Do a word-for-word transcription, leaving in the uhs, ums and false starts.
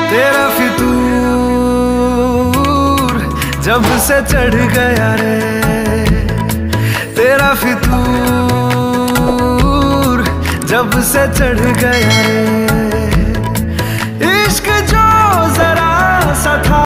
तेरा फितूर जब से चढ़ गया रे, तेरा फितूर जब से चढ़ गया रे।